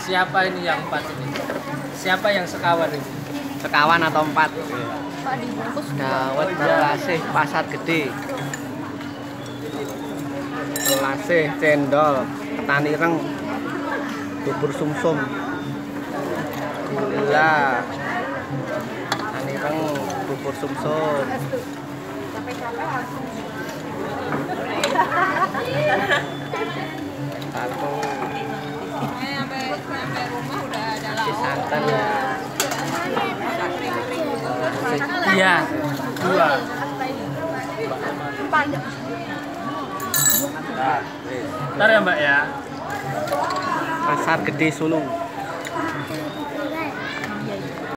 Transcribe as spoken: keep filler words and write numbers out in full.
Siapa ini yang empat ini? Siapa yang sekawan ini? Sekawan atau empat? Pak dibungkus Dawet telasih pasar gede. Telasih cendol, ketan ireng, bubur sumsum. Gula. Ketan ireng, bubur sumsum. Satu. Nasi santan ya. Iya, dua. Ntar ya Mbak ya. Pasar Gede Sulung.